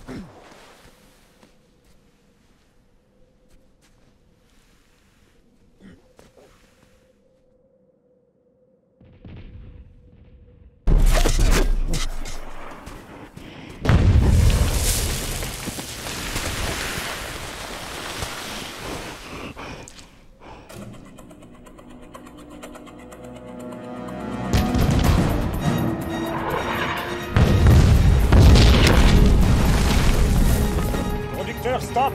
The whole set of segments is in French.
Stop!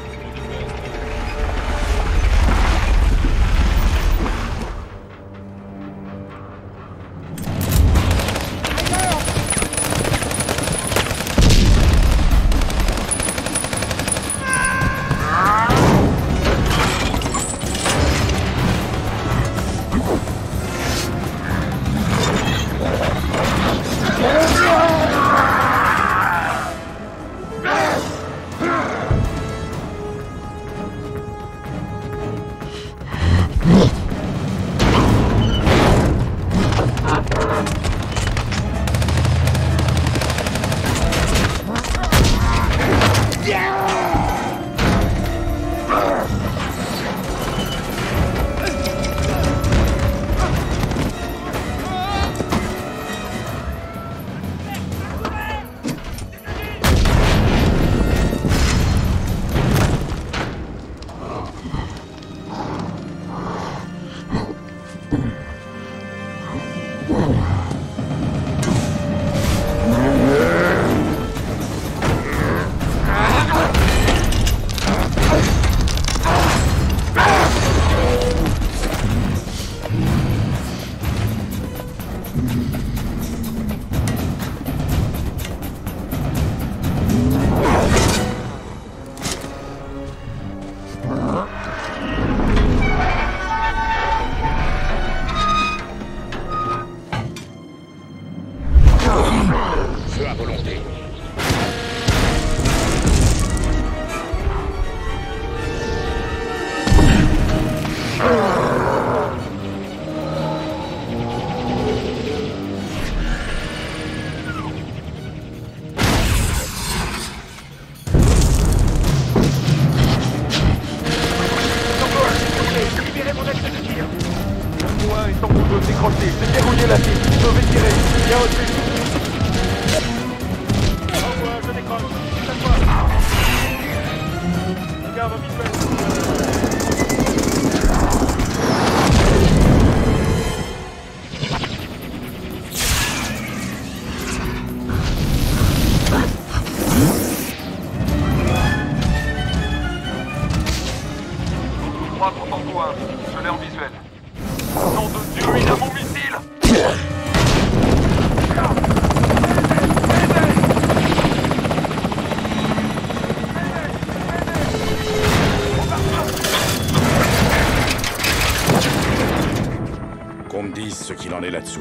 Qu'on me dise ce qu'il en est là-dessous.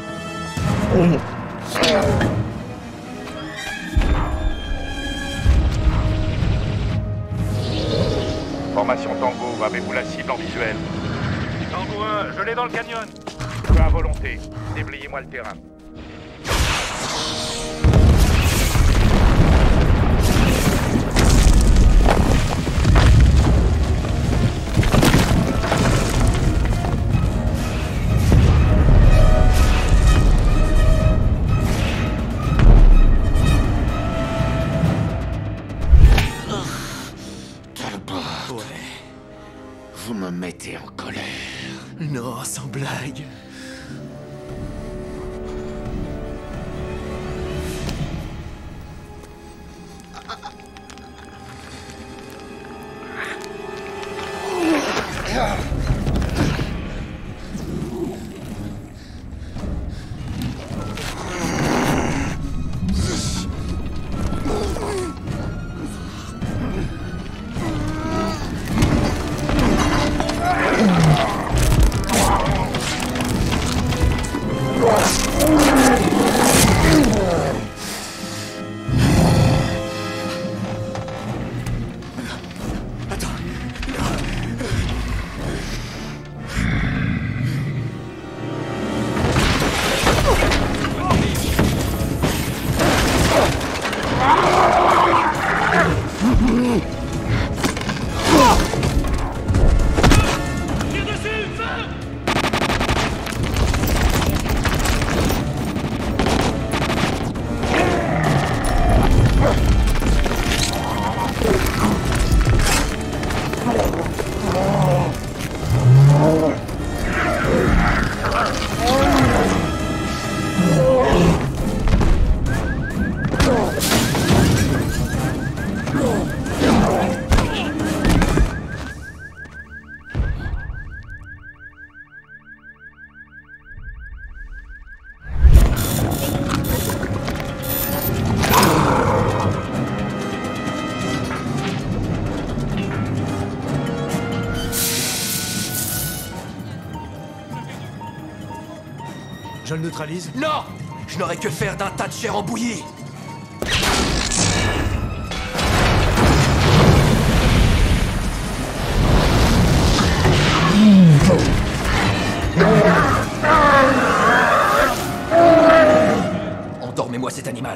Formation Tango, avez-vous la cible en visuel? Tango 1, je l'ai dans le canyon. Feu à volonté. Déblayez-moi le terrain. Vous me mettez en colère. Non, sans blague. Je le neutralise? Non! Je n'aurais que faire d'un tas de chair en bouillie! Endormez-moi cet animal.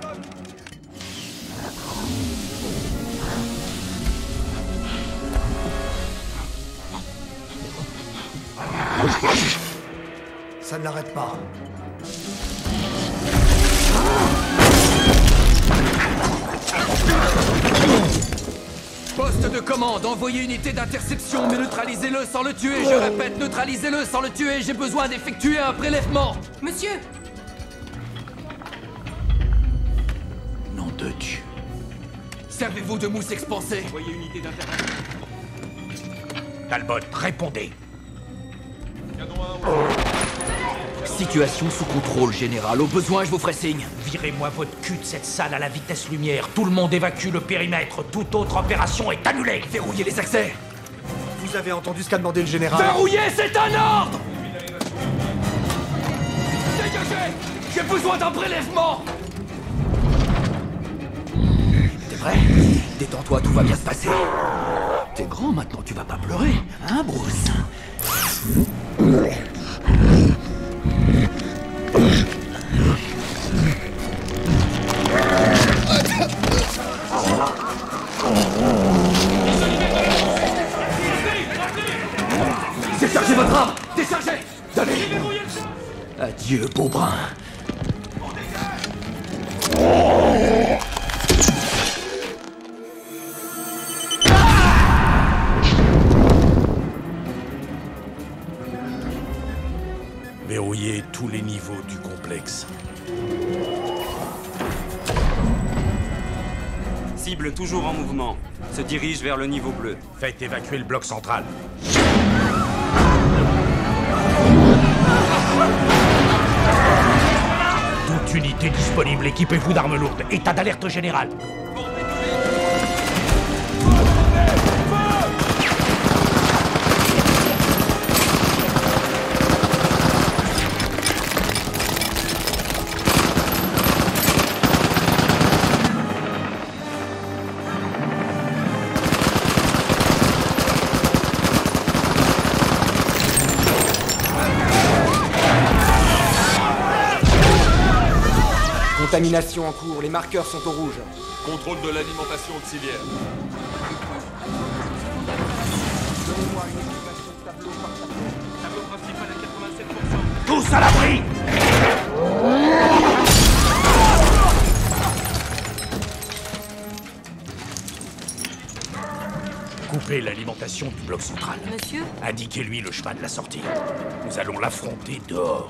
Ça ne l'arrête pas. Poste de commande, envoyez unité d'interception, mais neutralisez-le sans le tuer. Je répète, neutralisez-le sans le tuer. J'ai besoin d'effectuer un prélèvement. Monsieur! Nom de Dieu. Servez-vous de mousse expansée. Envoyez unité d'intervention. Talbot, répondez. Situation sous contrôle, général. Au besoin, je vous ferai signe. Virez-moi votre cul de cette salle à la vitesse lumière. Tout le monde évacue le périmètre. Toute autre opération est annulée. Verrouillez les accès. Vous avez entendu ce qu'a demandé le général? Verrouillez, c'est un ordre! Dégagez! J'ai besoin d'un prélèvement! T'es prêt? Détends-toi, tout va bien se passer. T'es grand maintenant, tu vas pas pleurer, hein, Bruce? Déchargez votre arme! Déchargez! Donnez! Adieu, beau brun. Verrouillez tous les niveaux du complexe. Cible toujours en mouvement. Se dirige vers le niveau bleu. Faites évacuer le bloc central. Toute unité disponible, équipez-vous d'armes lourdes. État d'alerte général. Contamination en cours, les marqueurs sont au rouge. Contrôle de l'alimentation auxiliaire. Donnez-moi une estimation de tableau par tableau. Tableau principal à 87%. Tous à l'abri! Coupez l'alimentation du bloc central. Monsieur? Indiquez-lui le chemin de la sortie. Nous allons l'affronter dehors.